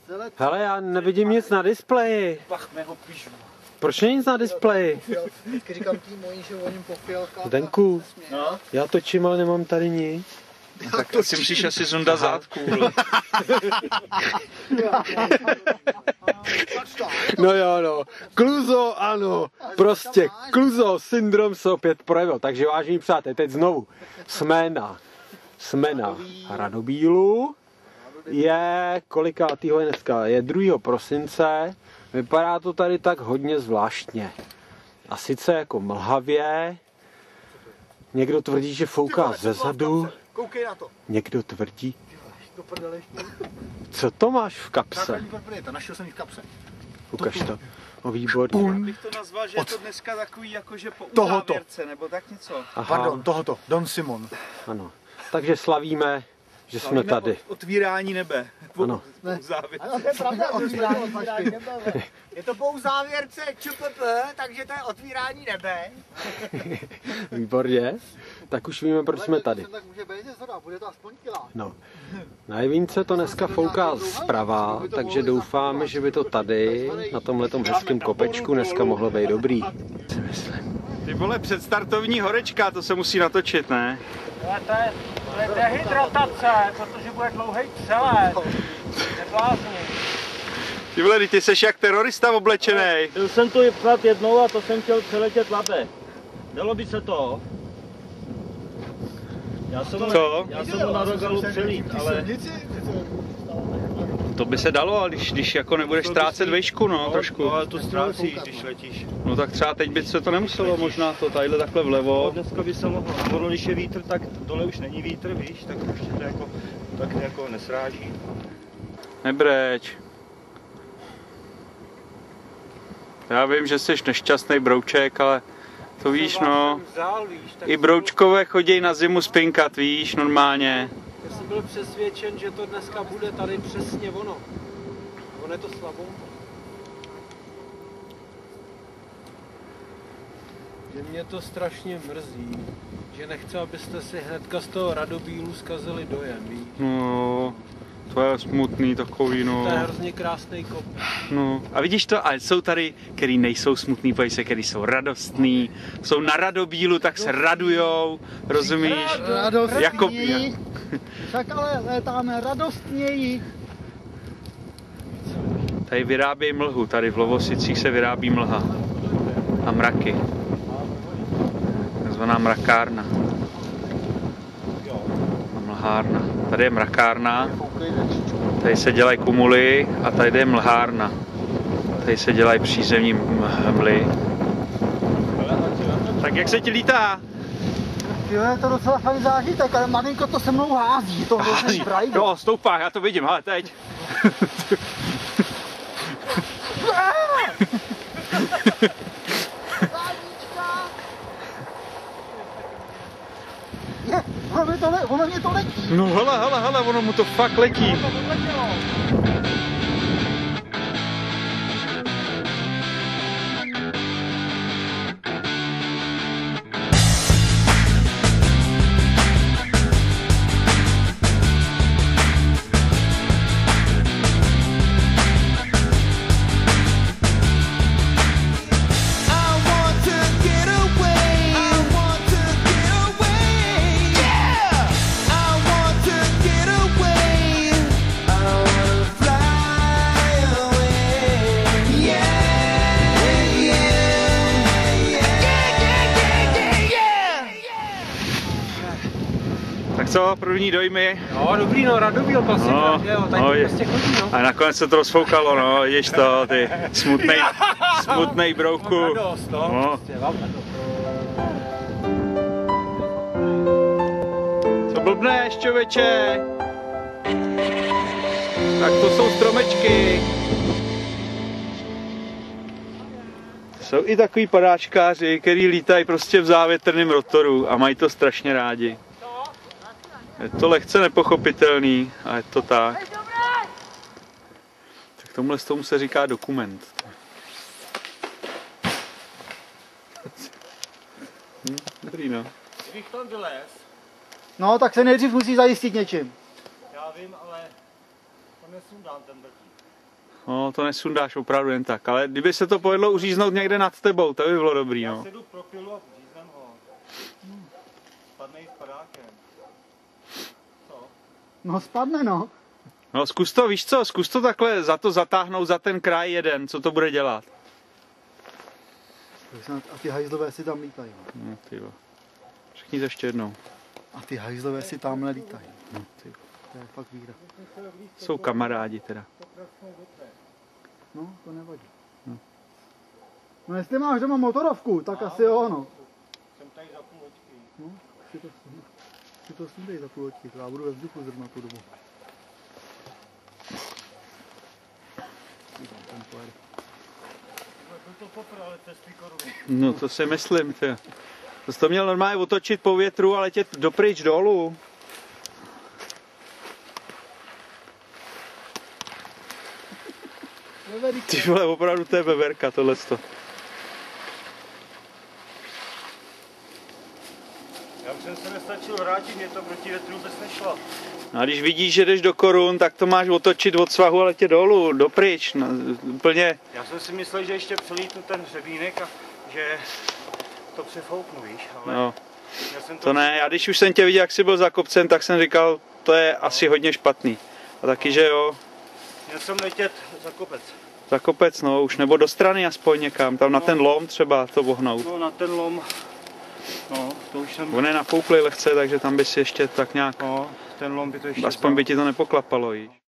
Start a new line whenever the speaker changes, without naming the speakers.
Hele, já nevidím nic na displeji. Proč není nic na displeji?
Vždycky říkám tým mojí, že o něm pofialka.
Zdenku, já točím, ale nemám tady nic.
Tak si musíš asi zundat zátku.
No jo, no. Kluzo, ano. Prostě Kluzo syndrom se opět projevil. Takže vážení přátelé, teď znovu. Jsme na Radobílu. Je kolikátýho je dneska? Je 2. prosince. Vypadá to tady tak hodně zvláštně. A sice jako mlhavě. Někdo tvrdí, že fouká zezadu.
Koukej na to.
Někdo tvrdí. Co to máš v kapse?
Našel jsem ji v kapse.
Ukaž to. O, výborně.
Bych to nazval, že je to dneska takový jakože po uzávěrce, nebo tak něco.
Aha.
Pardon, tohoto. Don Simon.
Ano. Takže slavíme, že jsme tady.
Otvírání nebe.
Ano.
To je pravda, otvírání nebe. Je to po uzávěrce ČPP, takže to je otvírání nebe.
Výborně. Tak už víme, proč jsme tady.
Tak může být zhoda, bude to aspoň kilá.
No. Na Jevínce to dneska fouká zprava, takže doufáme, že by to tady, na tomhletom hezkém kopečku, dneska mohlo být dobrý. Si myslím.
Ty vole, předstartovní horečka, to se musí natočit, ne?
To je dehydratace, protože bude dlouhý přelet. Neblázni.
Ty vole, ty seš jak terorista oblečenej.
Byl jsem tu psát jednou a to jsem chtěl přeletět Labe. Dalo by se to? Já jsem mu na Rogalu přelít, ale...
To by se dalo, ale když jako nebudeš ztrácet výšku, no, trošku.
No, ale to ztrácíš, když letíš.
No tak třeba teď by se to nemuselo, možná to tadyhle takhle vlevo.
Dneska by se mohlo, když je vítr, tak dole už není vítr, víš, tak už to jako, tak jako nesráží.
Nebreč. Já vím, že jsi nešťastný brouček, ale to víš, no. I broučkové chodí na zimu spinkat, víš, normálně.
Já jsem byl přesvědčen, že to dneska bude tady přesně ono. Ono je to slabou. Že mě to strašně mrzí, že nechci, abyste si hnedka z toho Radobílu zkazili dojem, víš?
No, to je smutný takový, no.
To je hrozně krásný kop.
No, a vidíš to, ale jsou tady, který nejsou smutný, pojď se, který jsou radostný, jsou na Radobílu, tak se radujou, rozumíš?
Radostní.
Jako...
Tak ale létáme radostněji.
Tady vyrábějí mlhu, tady v Lovosicích se vyrábí mlha a mraky. Takzvaná mrakárna. A mlhárna. Tady je mrakárna, tady se dělají kumuly a tady je mlhárna. Tady se dělají přízemní mly. Tak jak se ti lítá?
Jo, je to docela fajn zážitek, ale malinko to se mnou hází. To hrozně prajde.
Jo, stoupá, já to vidím, ale teď.
Ono mě to letí.
No hele, ono mu to fakt letí. Tak co, první dojmy?
No, dobrý, no, Radobíl, klasika, no, jo, tady prostě chodí, no.
A nakonec se to rozfoukalo, no, vidíš to, ty smutnej brouku.
Radost, no, prostě,
Co blbneš, čověče? Tak to jsou stromečky. Jsou i takový padáčkáři, který lítají prostě v závětrném rotoru a mají to strašně rádi. Je to lehce nepochopitelný, a je to tak. Tak tomu se říká dokument. Dobrý, no.
Kdybych tam vylez.
No, tak se nejdřív musí zajistit něčím.
Já vím, ale to nesundám ten vrtík.
No, to nesundáš opravdu jen tak, ale kdyby se to povedlo uříznout někde nad tebou, to by bylo dobrý,
Já
no.
se jdu pro pilu a říznem ho. Spadne i s padákem. Co?
No spadne, no.
No zkus to, víš co, zkus to takhle za to zatáhnout za ten kraj jeden, co to bude dělat.
A ty hajzlové si tam lítají.
No, tyjo. Řekni to ještě jednou.
A ty hajzlové si tamhle lítají.
No, tyjo.
To je fakt víra.
Jsou kamarádi teda.
No, to nevadí. No jestli máš doma motorovku, tak asi jo, no.
Jsem tady za půl hoďky.
No, si to sundej za půl hoďky, to já budu ve vzduchu zrovna tu dobu. Ten pojede.
Byl to popr, ale to je 100 korun.
No to si myslím, ty. To jsi to měl normálně otočit po větru a letět dopryč dolů. Ty vole, opravdu to je veverka tohleto.
Já už jsem se nestačil vrátit, mě to proti větru vůbec nešlo.
No a když vidíš, že jdeš do korun, tak to máš otočit od svahu a letět dolů, dopryč. No, úplně.
Já jsem si myslel, že ještě přelítnu ten hřebínek a že to přefouknu, víš, ale
No,
já jsem
to ne, já když už jsem tě viděl, jak jsi byl za kopcem, tak jsem říkal, to je asi hodně špatný. A taky, že jo,
Měl jsem letět za kopec.
za kopec, no, už nebo do strany aspoň někam, tam na ten lom třeba to vohnout.
No na ten lom, no to už jsem,
On je nafoukli lehce, takže tam by si ještě tak nějak,
no ten lom by to ještě
aspoň by ti to nepoklapalo, víš.